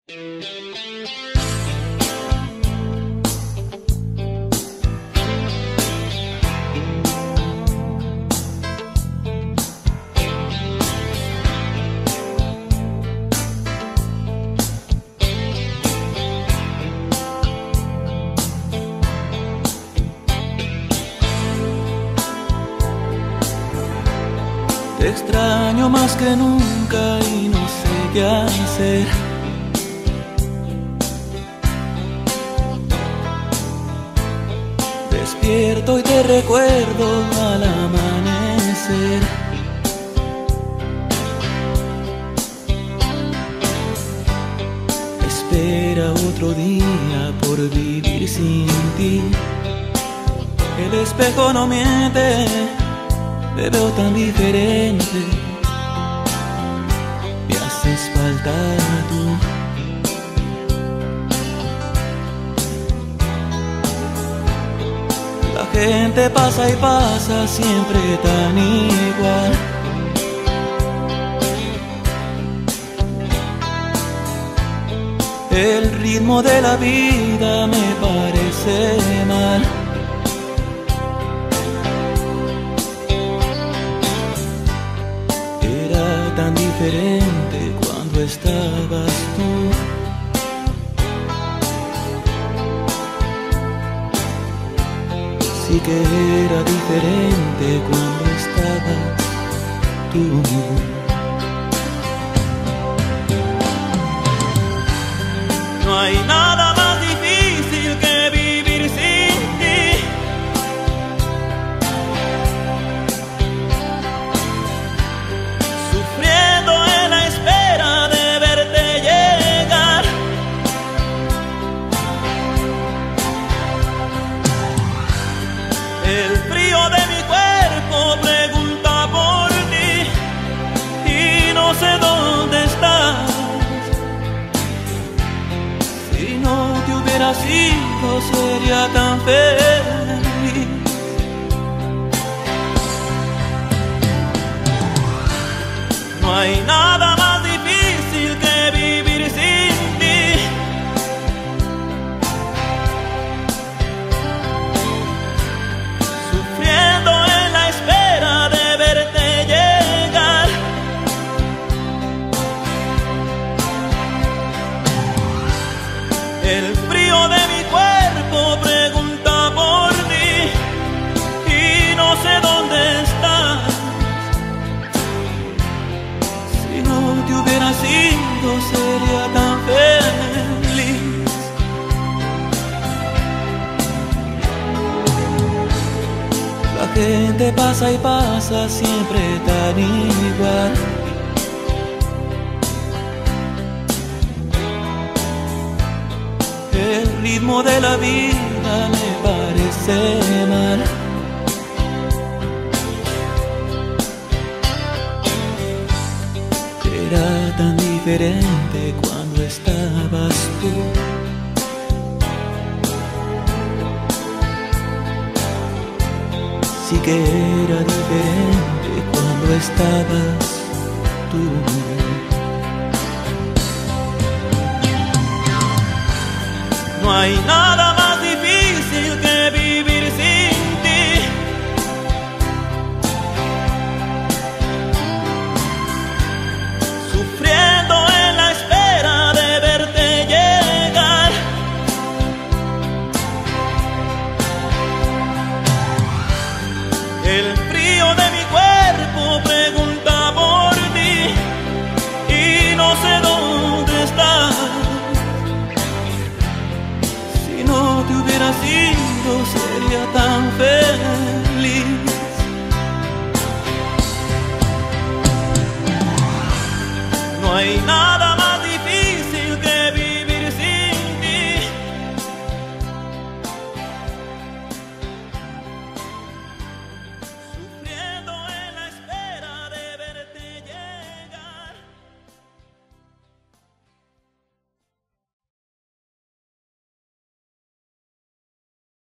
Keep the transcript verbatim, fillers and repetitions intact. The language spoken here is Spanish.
Te extraño más que nunca y no sé qué hacer. Despierto y te recuerdo al amanecer. Espera otro día por vivir sin ti. El espejo no miente, te veo tan diferente. Me haces falta tú. La gente pasa y pasa siempre tan igual. El ritmo de la vida me parece mal. Tan diferente cuando estabas tú. Sí que era diferente cuando estabas tú. No hay nada más difícil que vivir sin ti. El frío de mi cuerpo pregunta por ti y no sé dónde estás. Si no te hubieras ido sería tan feliz. No hay nada más difícil que vivir sin ti. El frío de mi cuerpo pregunta por ti y no sé dónde estás. Si no te hubieras ido sería tan feliz. La gente pasa y pasa siempre tan igual. El ritmo de la vida me parece mal. Era tan diferente cuando estabas tú. Sí que era diferente cuando estabas tú. No hay nada más difícil que vivir sin ti. Sufriendo en la espera de verte llegar. El frío de mi cuerpo pregunta por ti y no sé dónde estás. Si no te hubieras ido sería tan feliz. No hay nada